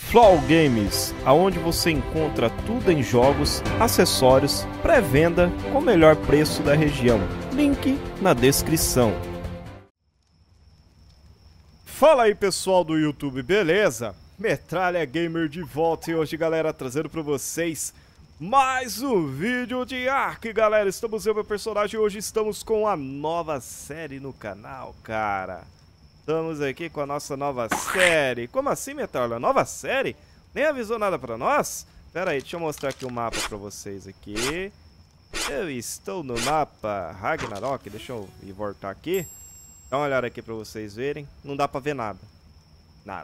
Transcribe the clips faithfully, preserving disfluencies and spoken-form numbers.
Flow Games, aonde você encontra tudo em jogos, acessórios, pré-venda com o melhor preço da região. Link na descrição. Fala aí pessoal do YouTube, beleza? Metralha Gamer de volta e hoje, galera, trazendo para vocês mais um vídeo de Ark, galera. Estamos eu, meu personagem, e hoje estamos com a nova série no canal, cara. Estamos aqui com a nossa nova série. Como assim, Metralha? Nova série? Nem avisou nada pra nós? Pera aí, deixa eu mostrar aqui o mapa pra vocês aqui. Eu estou no mapa Ragnarok. Deixa eu ir voltar aqui. Dá uma olhada aqui pra vocês verem. Não dá pra ver nada. Nada.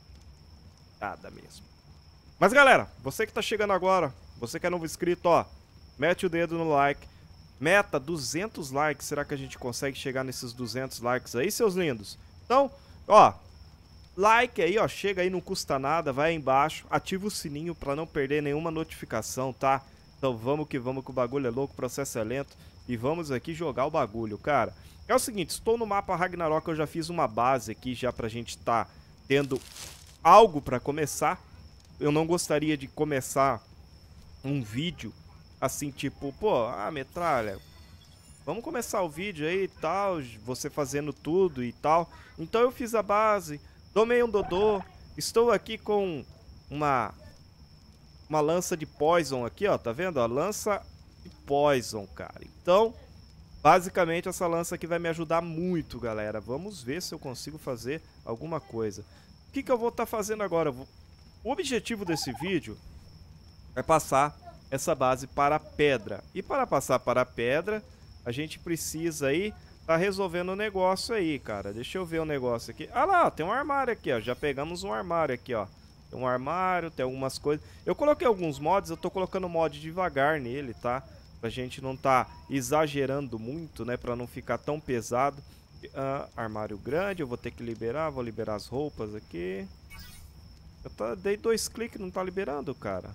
Nada mesmo. Mas, galera, você que tá chegando agora, você que é novo inscrito, ó, mete o dedo no like. Meta duzentos likes. Será que a gente consegue chegar nesses duzentos likes aí, seus lindos? Então, ó, like aí, ó, chega aí, não custa nada, vai aí embaixo, ativa o sininho pra não perder nenhuma notificação, tá? Então vamos que vamos, que o bagulho é louco, o processo é lento e vamos aqui jogar o bagulho, cara. É o seguinte, estou no mapa Ragnarok, eu já fiz uma base aqui já pra gente tá tendo algo pra começar. Eu não gostaria de começar um vídeo assim, tipo, pô, ah, Metralha, vamos começar o vídeo aí e tal, você fazendo tudo e tal. Então eu fiz a base, tomei um dodô, estou aqui com uma uma lança de poison aqui, ó, tá vendo? A lança de poison, cara. Então, basicamente essa lança aqui vai me ajudar muito, galera. Vamos ver se eu consigo fazer alguma coisa. O que que eu vou estar fazendo agora? O objetivo desse vídeo é passar essa base para a pedra. E para passar para a pedra, a gente precisa aí tá resolvendo o negócio aí, cara. Deixa eu ver o negócio aqui. Ah lá, tem um armário aqui, ó. Já pegamos um armário aqui, ó. Tem um armário, tem algumas coisas. Eu coloquei alguns mods, eu tô colocando mod devagar nele, tá? Pra gente não tá exagerando muito, né? Pra não ficar tão pesado. Ah, armário grande, eu vou ter que liberar. Vou liberar as roupas aqui. Eu tá, dei dois cliques, não tá liberando, cara.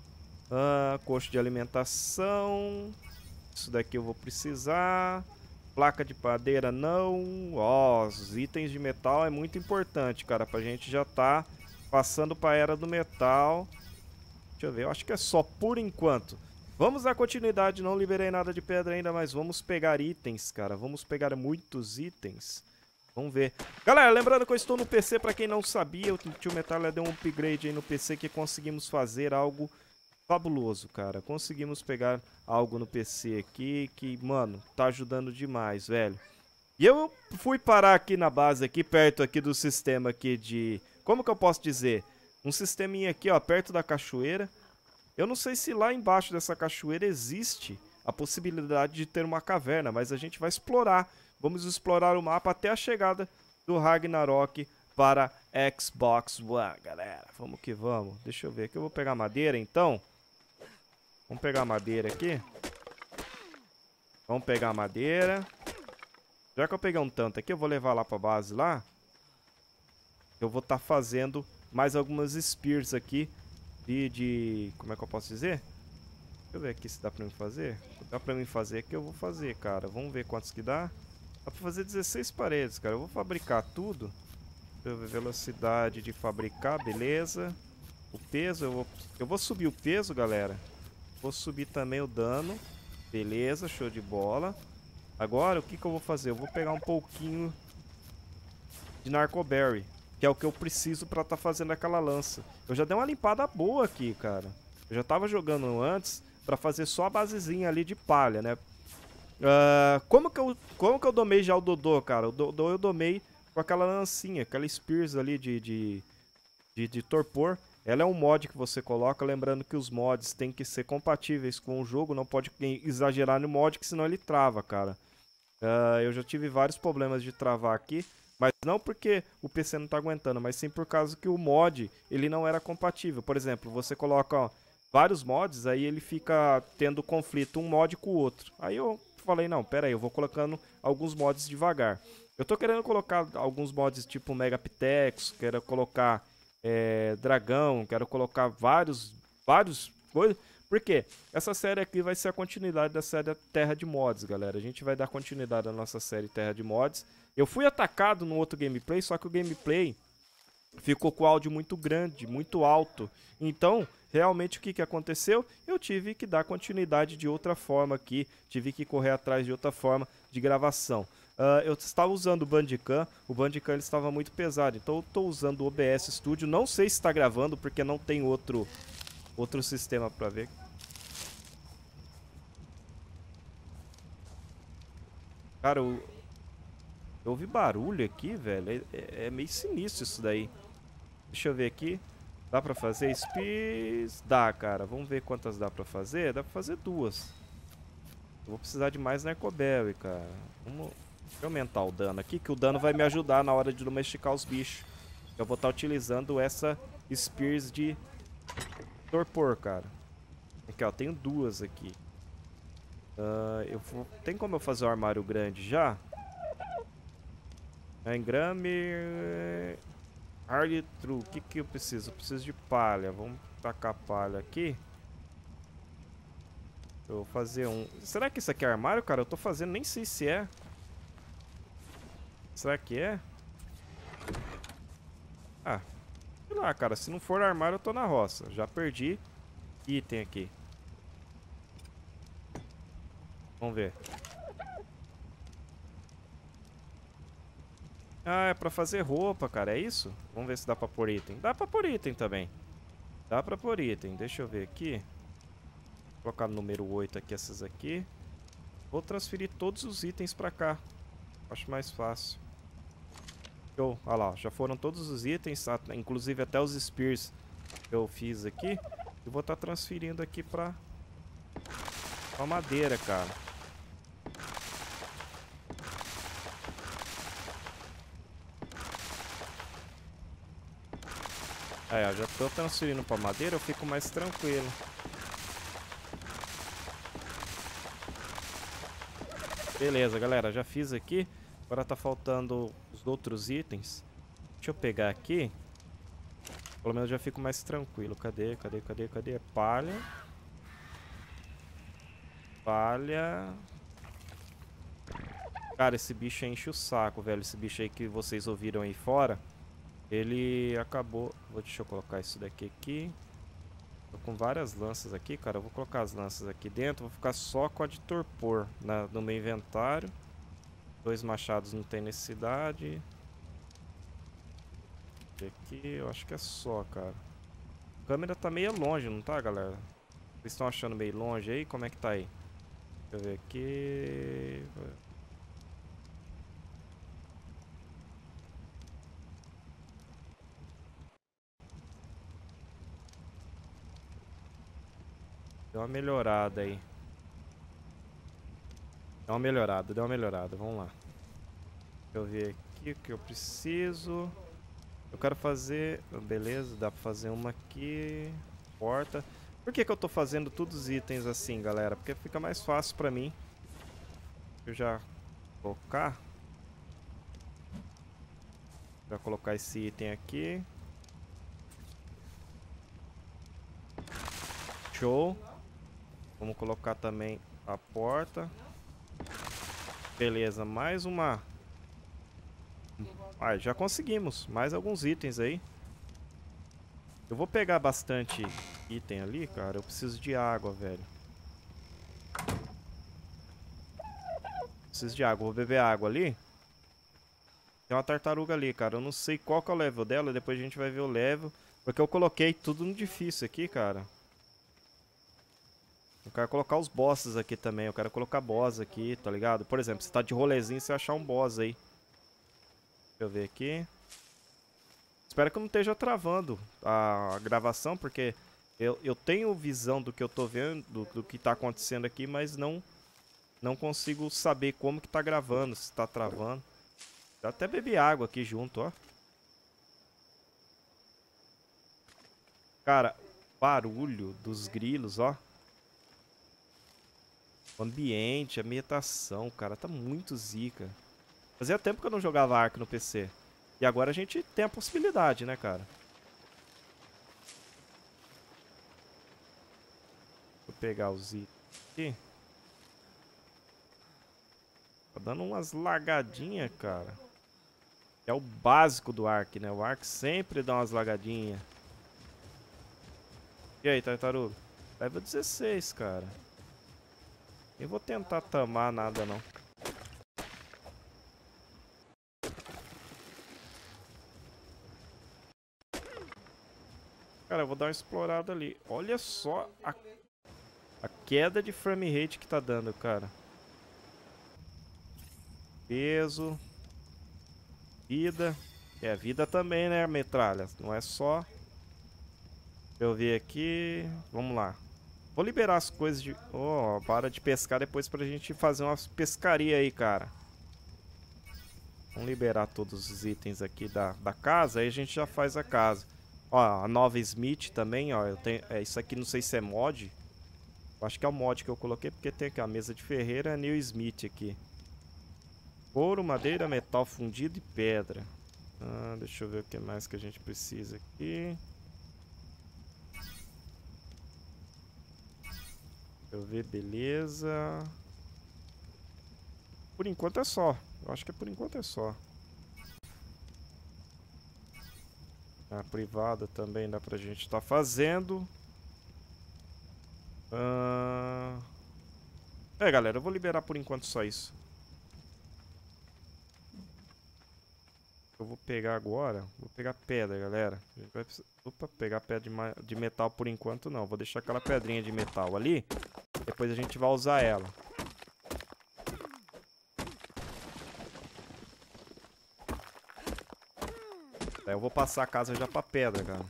Ah, coxo de alimentação. Isso daqui eu vou precisar. Placa de madeira não. Ó, os itens de metal é muito importante, cara, pra gente já tá passando pra era do metal. Deixa eu ver, eu acho que é só por enquanto. Vamos dar continuidade, não liberei nada de pedra ainda, mas vamos pegar itens, cara. Vamos pegar muitos itens. Vamos ver. Galera, lembrando que eu estou no P C, pra quem não sabia, o tio Metralha deu um upgrade aí no P C que conseguimos fazer algo fabuloso, cara. Conseguimos pegar algo no P C aqui que, mano, tá ajudando demais, velho. E eu fui parar aqui na base, aqui perto aqui do sistema aqui de... Como que eu posso dizer? Um sisteminha aqui, ó, perto da cachoeira. Eu não sei se lá embaixo dessa cachoeira existe a possibilidade de ter uma caverna, mas a gente vai explorar. Vamos explorar o mapa até a chegada do Ragnarok para Xbox One, galera. Vamos que vamos. Deixa eu ver aqui, eu vou pegar madeira, então. Vamos pegar madeira aqui. Vamos pegar madeira. Já que eu peguei um tanto aqui, eu vou levar lá pra base lá. Eu vou estar tá fazendo mais algumas spears aqui. De, de... Como é que eu posso dizer? Deixa eu ver aqui se dá pra mim fazer. Se dá pra mim fazer aqui, eu vou fazer, cara. Vamos ver quantos que dá. Dá pra fazer dezesseis paredes, cara. Eu vou fabricar tudo. Deixa eu ver, velocidade de fabricar, beleza. O peso, eu vou, eu vou subir o peso, galera. Vou subir também o dano. Beleza, show de bola. Agora, o que que eu vou fazer? Eu vou pegar um pouquinho de Narcoberry, que é o que eu preciso pra tá fazendo aquela lança. Eu já dei uma limpada boa aqui, cara. Eu já tava jogando antes pra fazer só a basezinha ali de palha, né? Uh, como, que eu, como que eu domei já o Dodô, cara? O Dodô eu domei com aquela lancinha, aquela Spears ali de, de, de, de torpor. Ela é um mod que você coloca, lembrando que os mods têm que ser compatíveis com o jogo, não pode exagerar no mod, que senão ele trava, cara. Uh, eu já tive vários problemas de travar aqui, mas não porque o P C não tá aguentando, mas sim por causa que o mod, ele não era compatível. Por exemplo, você coloca ó, vários mods, aí ele fica tendo conflito um mod com o outro. Aí eu falei, não, pera aí, eu vou colocando alguns mods devagar. Eu tô querendo colocar alguns mods tipo Megapithecus, quero colocar... É, dragão, quero colocar vários, vários coisas, porque essa série aqui vai ser a continuidade da série Terra de Mods, galera. A gente vai dar continuidade à nossa série Terra de Mods. Eu fui atacado no outro gameplay, só que o gameplay ficou com o áudio muito grande, muito alto. Então, realmente o que, que aconteceu? Eu tive que dar continuidade de outra forma aqui, tive que correr atrás de outra forma de gravação. Uh, eu estava usando o Bandicam, o Bandicam ele estava muito pesado, então eu estou usando o O B S Studio. Não sei se está gravando, porque não tem outro, outro sistema para ver. Cara, eu, eu ouvi barulho aqui, velho, é, é meio sinistro isso daí. Deixa eu ver aqui. Dá pra fazer speeds? Dá, cara. Vamos ver quantas dá pra fazer. Dá pra fazer duas. Eu vou precisar de mais Narcoberry, cara. Vamos Deixa eu aumentar o dano aqui, que o dano vai me ajudar na hora de domesticar os bichos. Eu vou estar utilizando essa Spears de torpor, cara. Aqui, ó. Tenho duas aqui. Uh, eu vou... Tem como eu fazer um armário grande já? Engrame... Hard true. O que que eu preciso? Eu preciso de palha. Vamos tacar palha aqui. Eu vou fazer um... Será que isso aqui é armário, cara? Eu tô fazendo, nem sei se é. Será que é? Ah, sei lá, cara. Se não for armário, eu tô na roça. Já perdi item aqui. Vamos ver. Ah, é pra fazer roupa, cara. É isso? Vamos ver se dá pra pôr item. Dá pra pôr item também. Dá pra pôr item. Deixa eu ver aqui. Vou colocar no número oito aqui, essas aqui. Vou transferir todos os itens pra cá. Acho mais fácil. Show. Olha lá, já foram todos os itens, inclusive até os spears que eu fiz aqui. Eu vou estar transferindo aqui pra, pra madeira, cara. Aí, ó, já tô transferindo pra madeira, eu fico mais tranquilo. Beleza, galera, já fiz aqui. Agora tá faltando os outros itens. Deixa eu pegar aqui. Pelo menos já fico mais tranquilo. Cadê, cadê, cadê, cadê? Palha. Palha. Cara, esse bicho enche o saco, velho. Esse bicho aí que vocês ouviram aí fora. Ele acabou... Vou, deixa eu colocar isso daqui aqui. Tô com várias lanças aqui, cara. Eu vou colocar as lanças aqui dentro. Vou ficar só com a de torpor na, no meu inventário. Dois machados não tem necessidade. Aqui, eu acho que é só, cara. A câmera tá meio longe, não tá, galera? Vocês estão achando meio longe aí? Como é que tá aí? Deixa eu ver aqui... Deu uma melhorada aí. Deu uma melhorada, deu uma melhorada. Vamos lá. Deixa eu ver aqui o que eu preciso. Eu quero fazer... Beleza, dá pra fazer uma aqui. Porta. Por que que eu tô fazendo todos os itens assim, galera? Porque fica mais fácil pra mim. Eu já colocar. Já colocar esse item aqui. Show. Vamos colocar também a porta. Beleza, mais uma. Ah, já conseguimos. Mais alguns itens aí. Eu vou pegar bastante item ali, cara. Eu preciso de água, velho. Preciso de água. Vou beber água ali. Tem uma tartaruga ali, cara. Eu não sei qual que é o level dela. Depois a gente vai ver o level. Porque eu coloquei tudo no difícil aqui, cara. Eu quero colocar os bosses aqui também. Eu quero colocar boss aqui, tá ligado? Por exemplo, se tá de rolezinho, você achar um boss aí. Deixa eu ver aqui. Espero que eu não esteja travando a gravação, porque eu, eu tenho visão do que eu tô vendo, do, do que tá acontecendo aqui, mas não, não consigo saber como que tá gravando, se tá travando. Eu até bebi água aqui junto, ó. Cara, barulho dos grilos, ó. O ambiente, a ambientação, cara, tá muito zica. Fazia tempo que eu não jogava Ark no P C. E agora a gente tem a possibilidade, né, cara? Vou pegar os itens aqui. Tá dando umas lagadinhas, cara. É o básico do Ark, né? O Ark sempre dá umas lagadinhas. E aí, tartaruga? Level dezesseis, cara. Eu vou tentar tamar nada, não. Cara, eu vou dar uma explorada ali. Olha só a, a queda de frame rate que tá dando, cara. Peso. Vida. É, vida também, né, metralha? Não é só... Deixa eu ver aqui... Vamos lá. Vou liberar as coisas de... Ó, oh, para de pescar depois pra gente fazer uma pescaria aí, cara. Vamos liberar todos os itens aqui da, da casa, aí a gente já faz a casa. Ó, a nova Smith também, ó. Eu tenho, é, isso aqui não sei se é mod. Eu acho que é o mod que eu coloquei, porque tem aqui a mesa de ferreira, New Smith aqui. Couro, madeira, metal fundido e pedra. Ah, deixa eu ver o que mais que a gente precisa aqui. Deixa eu ver, beleza. Por enquanto é só. Eu acho que por enquanto é só. A privada também dá pra gente estar tá fazendo. Ah... É, galera, eu vou liberar por enquanto só isso. Eu vou pegar agora. Vou pegar pedra, galera. A gente vai precisar... Opa, pegar pedra de, ma... de metal por enquanto não. Vou deixar aquela pedrinha de metal ali. Depois a gente vai usar ela. Aí eu vou passar a casa já pra pedra, cara.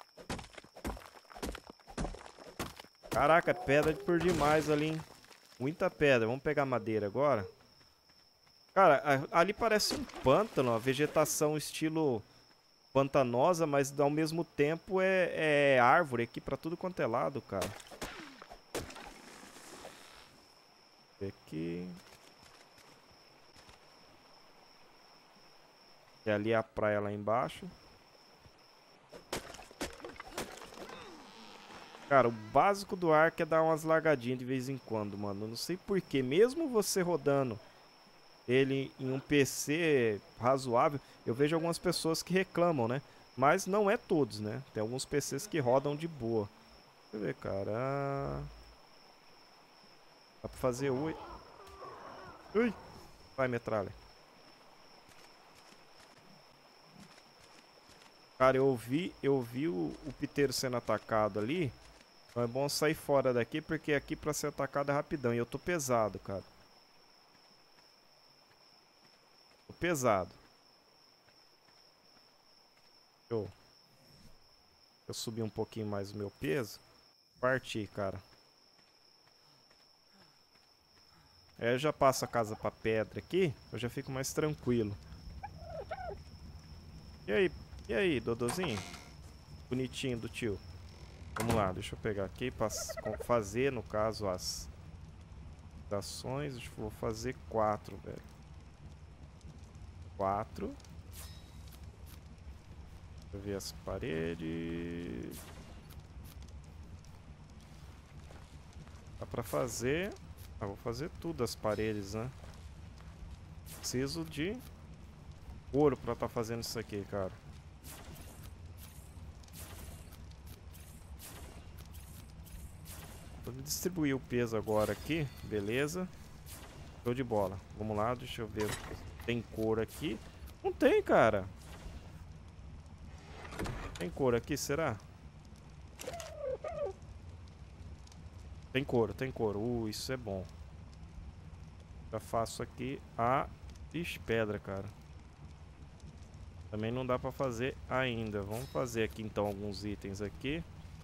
Caraca, pedra por demais ali, hein? Muita pedra. Vamos pegar madeira agora. Cara, ali parece um pântano. A vegetação estilo pantanosa, mas ao mesmo tempo é, é árvore aqui pra tudo quanto é lado, cara. Aqui. E ali é a praia lá embaixo. Cara, o básico do Ark é dar umas largadinhas de vez em quando, mano. Eu não sei porquê. Mesmo você rodando ele em um P C razoável, eu vejo algumas pessoas que reclamam, né? Mas não é todos, né? Tem alguns P Cs que rodam de boa. Deixa eu ver, cara. Dá pra fazer oito. Ui! Vai, metralha. Cara, eu vi, eu vi o, o piteiro sendo atacado ali. Então é bom sair fora daqui, porque aqui pra ser atacado é rapidão. E eu tô pesado, cara. Tô pesado. Show. Eu subi um pouquinho mais o meu peso. Parti, cara. Aí eu já passo a casa pra pedra aqui. Eu já fico mais tranquilo. E aí, e aí, Dodozinho? Bonitinho do tio. Vamos lá, deixa eu pegar aqui para fazer, no caso, as ações. Eu vou fazer quatro, velho. Quatro. Deixa eu ver as paredes. Dá pra fazer... Ah, vou fazer tudo as paredes, né? Preciso de ouro pra estar tá fazendo isso aqui, cara. Vou distribuir o peso agora aqui, beleza. Show de bola. Vamos lá, deixa eu ver. Tem couro aqui? Não tem, cara. Tem couro aqui, será? Tem couro, tem couro. Uh, isso é bom. Já faço aqui a... Ixi, pedra, cara. Também não dá pra fazer ainda. Vamos fazer aqui, então, alguns itens aqui.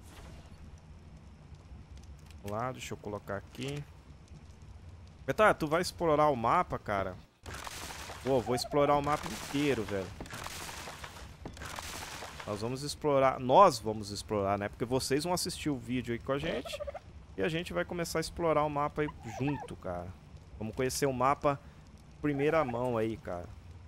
Vamos lá, deixa eu colocar aqui. Tá, tu vai explorar o mapa, cara? Pô, vou explorar o mapa inteiro, velho. Nós vamos explorar... Nós vamos explorar, né? Porque vocês vão assistir o vídeo aí com a gente. E a gente vai começar a explorar o mapa aí junto, cara. Vamos conhecer o mapa primeira mão aí, cara.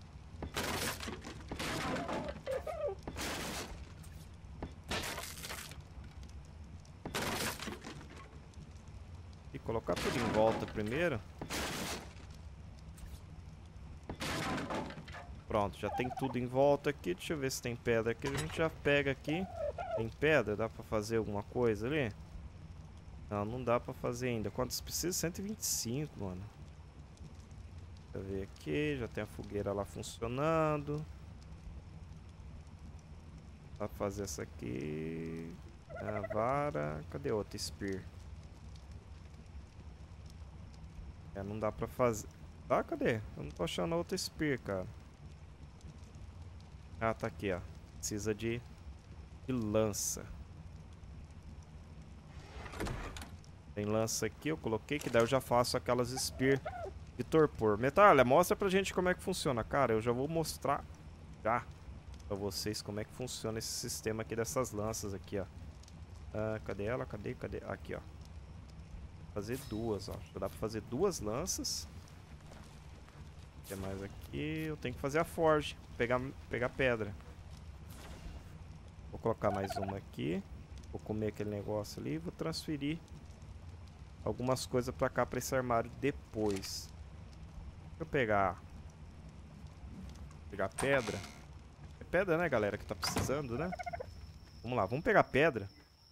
E colocar tudo em volta primeiro. Pronto, já tem tudo em volta aqui. Deixa eu ver se tem pedra aqui. A gente já pega aqui. Tem pedra? Dá pra fazer alguma coisa ali? Não, não dá pra fazer ainda. Quantos precisa? cento e vinte e cinco, mano. Deixa eu ver aqui. Já tem a fogueira lá funcionando. Dá pra fazer essa aqui. A vara. Cadê outra spear? É, não dá pra fazer. Tá, cadê? Eu não tô achando outra spear, cara. Ah, tá aqui, ó. Precisa de, de lança. Tem lança aqui, eu coloquei, que daí eu já faço aquelas spear de torpor. Metralha, mostra pra gente como é que funciona. Cara, eu já vou mostrar já pra vocês como é que funciona esse sistema aqui dessas lanças aqui, ó. Ah, cadê ela? Cadê? Cadê? Aqui, ó. Fazer duas, ó. Já dá pra fazer duas lanças. O que mais aqui? Eu tenho que fazer a forge. Pegar, pegar pedra. Vou colocar mais uma aqui. Vou comer aquele negócio ali. Vou transferir algumas coisas pra cá, pra esse armário depois. Deixa eu pegar... Pegar pedra. É pedra, né, galera, que tá precisando, né? Vamos lá, vamos pegar pedra.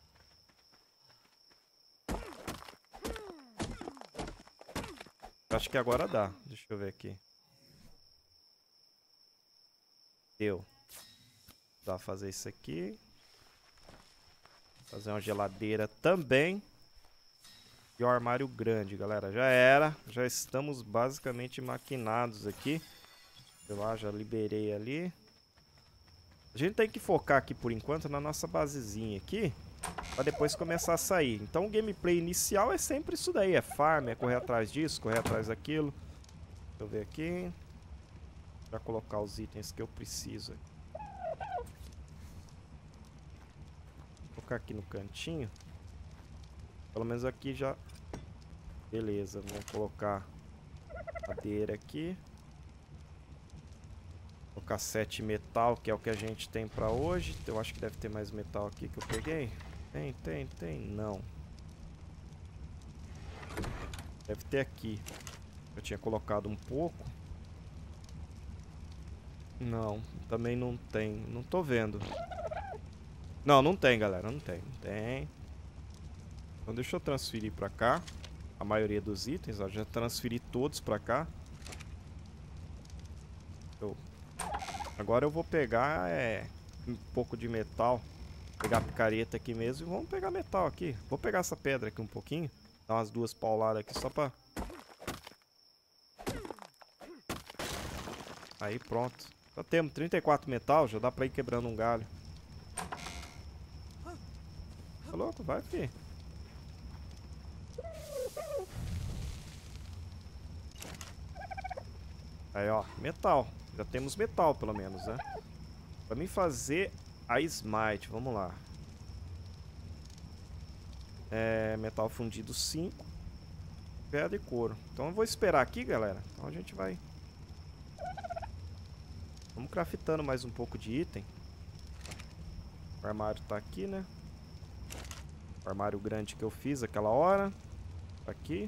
Acho que agora dá. Deixa eu ver aqui. Deu. Dá pra fazer isso aqui. Fazer uma geladeira também. E o armário grande, galera. Já era. Já estamos basicamente maquinados aqui. Eu lá já liberei ali. A gente tem que focar aqui por enquanto na nossa basezinha aqui. Pra depois começar a sair. Então o gameplay inicial é sempre isso daí. É farm, é correr atrás disso, correr atrás daquilo. Deixa eu ver aqui. Pra colocar os itens que eu preciso. Vou colocar aqui no cantinho. Pelo menos aqui já... Beleza, vamos colocar madeira aqui. Vou colocar sete metal, que é o que a gente tem pra hoje. Eu acho que deve ter mais metal aqui que eu peguei. Tem, tem, tem. Não. Deve ter aqui. Eu tinha colocado um pouco. Não, também não tem. Não tô vendo. Não, não tem, galera. Não tem. Não tem. Então deixa eu transferir pra cá. A maioria dos itens, ó. Já transferi todos pra cá. Eu... Agora eu vou pegar é, um pouco de metal. Pegar a picareta aqui mesmo e vamos pegar metal aqui. Vou pegar essa pedra aqui um pouquinho. Dar umas duas pauladas aqui só pra... Aí pronto. Já temos trinta e quatro metal, já dá pra ir quebrando um galho. Tá louco? Vai, fi. Aí, ó, metal. Já temos metal, pelo menos, né? Pra mim fazer a smite, vamos lá. É, metal fundido cinco. Pedra e couro. Então eu vou esperar aqui, galera. Então a gente vai... Vamos craftando mais um pouco de item. O armário tá aqui, né? O armário grande que eu fiz aquela hora. Tá aqui.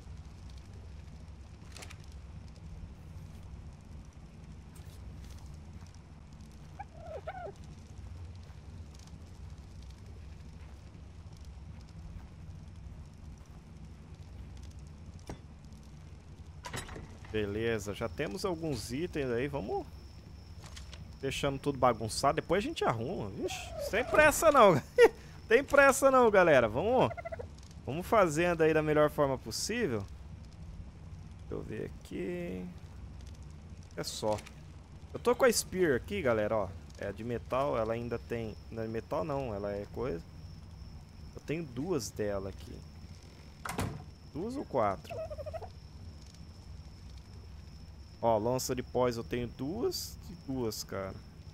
Beleza, já temos alguns itens aí. Vamos deixando tudo bagunçado. Depois a gente arruma. Vixe, sem pressa não. Tem pressa não, galera. Vamos, vamos fazendo aí da melhor forma possível. Deixa eu ver aqui. É só. Eu tô com a spear aqui, galera, ó. É de metal, ela ainda tem... Não é metal não, ela é coisa. Eu tenho duas dela aqui. Duas ou quatro? Ó, lança de pós eu tenho duas e duas, cara.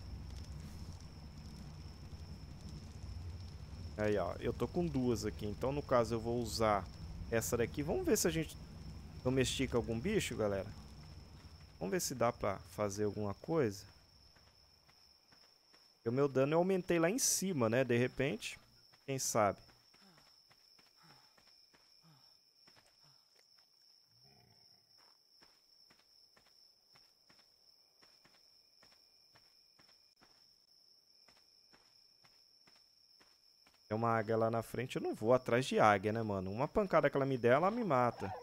Aí, ó, eu tô com duas aqui. Então, no caso, eu vou usar essa daqui. Vamos ver se a gente domestica algum bicho, galera. Vamos ver se dá pra fazer alguma coisa. O meu dano eu aumentei lá em cima, né? De repente, quem sabe. Tem uma águia lá na frente, eu não vou atrás de águia, né, mano? Uma pancada que ela me der, ela me mata.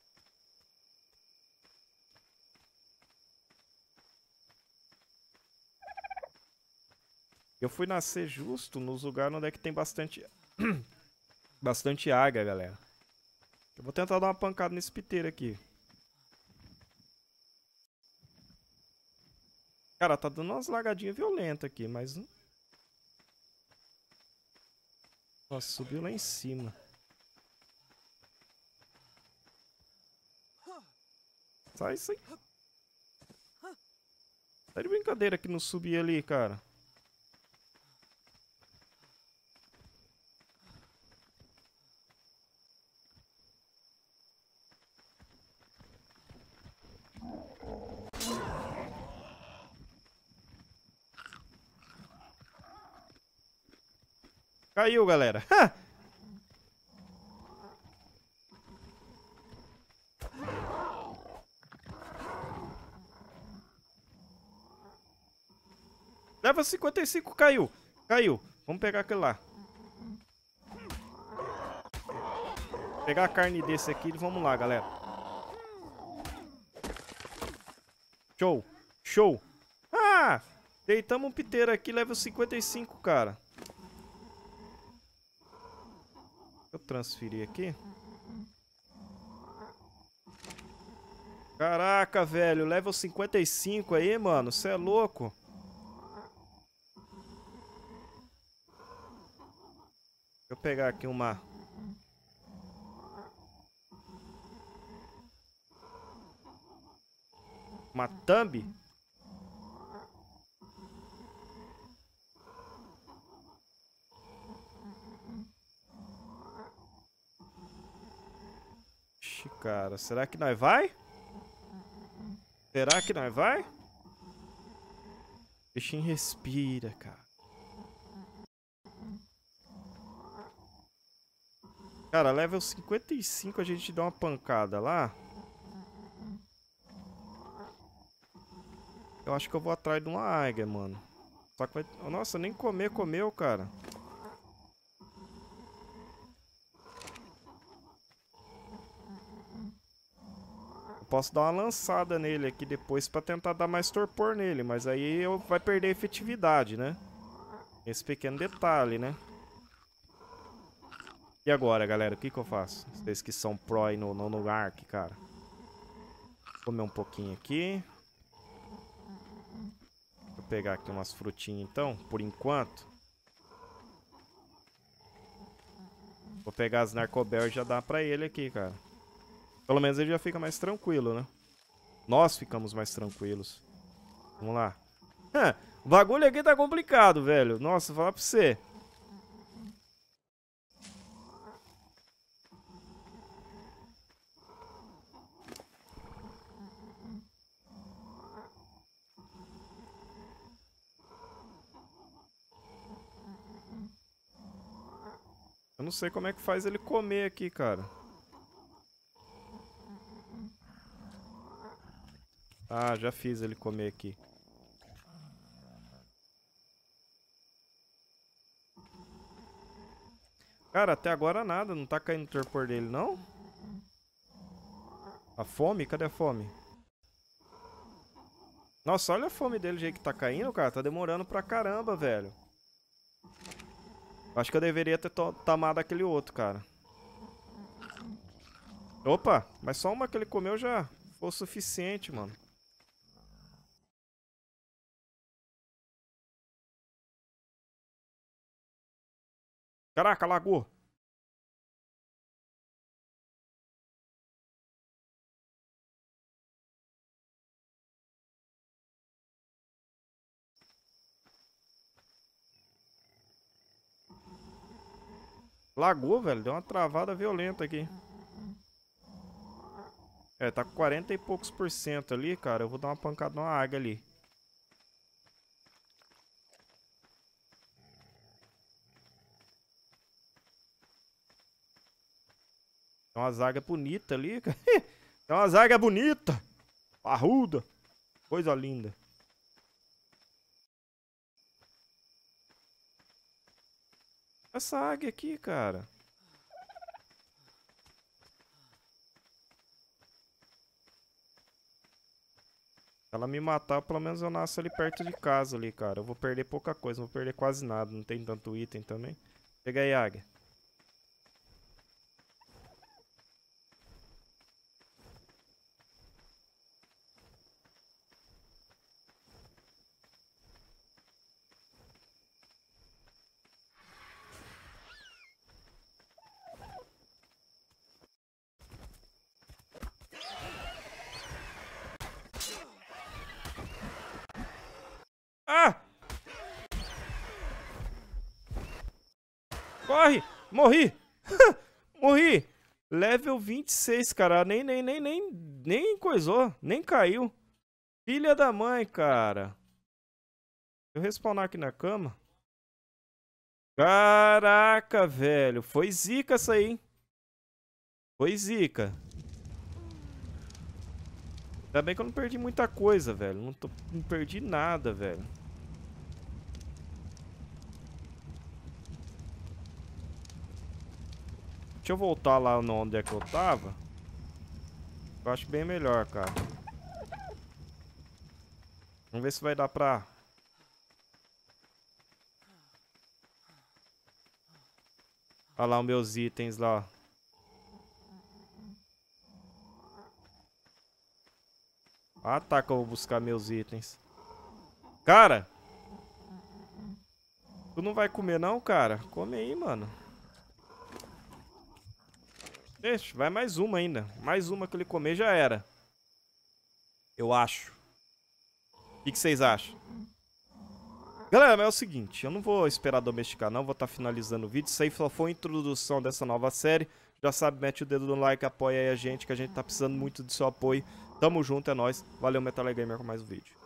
Eu fui nascer justo nos lugares onde é que tem bastante... bastante águia, galera. Eu vou tentar dar uma pancada nesse piteiro aqui. Cara, tá dando umas lagadinhas violentas aqui, mas... Nossa, subiu lá em cima. Sai, sai. Tá de brincadeira que não subi ali, cara. Caiu, galera. Leva cinquenta e cinco, caiu. Caiu. Vamos pegar aquele lá. Pegar a carne desse aqui e vamos lá, galera. Show. Show. Ah! Deitamos um piteiro aqui, level cinquenta e cinco, cara. Eu transferi aqui. Caraca, velho. Level cinquenta e cinco aí, mano. Você é louco. Deixa eu pegar aqui uma... Uma thumb. Ixi, cara. Será que nós vai? Será que nós vai? Bichinho respira, cara. Cara, level cinquenta e cinco a gente dá uma pancada lá. Eu acho que eu vou atrás de uma águia, mano. Só que vai... Nossa, nem comer comeu, cara. Eu posso dar uma lançada nele aqui depois pra tentar dar mais torpor nele. Mas aí eu vai perder efetividade, né? Esse pequeno detalhe, né? E agora, galera? O que que eu faço? Vocês que são pro aí no, no, no Ark, cara. Vou comer um pouquinho aqui. Vou pegar aqui umas frutinhas então, por enquanto. Vou pegar as Narcobel e já dar pra ele aqui, cara. Pelo menos ele já fica mais tranquilo, né? Nós ficamos mais tranquilos. Vamos lá. O bagulho aqui tá complicado, velho. Nossa, vou falar pra você. Eu não sei como é que faz ele comer aqui, cara. Ah, já fiz ele comer aqui. Cara, até agora nada. Não tá caindo o torpor dele, não? A fome? Cadê a fome? Nossa, olha a fome dele, o jeito que tá caindo, cara. Tá demorando pra caramba, velho. Acho que eu deveria ter tomado aquele outro, cara. Opa, mas só uma que ele comeu já foi o suficiente, mano. Caraca, lagou. Lagou, velho. Deu uma travada violenta aqui. É, tá com quarenta e poucos por cento ali, cara. Eu vou dar uma pancada numa águia ali. Tem umas águias bonitas ali, cara. Tem umas águias bonitas. Parruda. Coisa linda. Essa águia aqui, cara. Se ela me matar, pelo menos eu nasço ali perto de casa ali, cara. Eu vou perder pouca coisa, não vou perder quase nada. Não tem tanto item também. Pega aí, águia. Ah! Corre! Morri! Morri! Level vinte e seis, cara. Nem, nem, nem, nem, nem coisou. Nem caiu. Filha da mãe, cara. Deixa eu respawnar aqui na cama. Caraca, velho. Foi zica essa aí, hein? Foi zica. Ainda bem que eu não perdi muita coisa, velho. Não, tô, não perdi nada, velho. Deixa eu voltar lá onde é que eu tava. Eu acho bem melhor, cara. Vamos ver se vai dar pra... Olha lá os meus itens lá. Ah, tá, que eu vou buscar meus itens. Cara! Tu não vai comer não, cara? Come aí, mano. Deixa, vai mais uma ainda. Mais uma que ele comer já era. Eu acho. O que, que vocês acham? Galera, mas é o seguinte. Eu não vou esperar domesticar não. Vou estar tá finalizando o vídeo. Isso aí só foi a introdução dessa nova série. Já sabe, mete o dedo no like, apoia aí a gente. Que a gente tá precisando muito do seu apoio. Tamo junto, é nóis. Valeu, Metal Gamer, com mais um vídeo.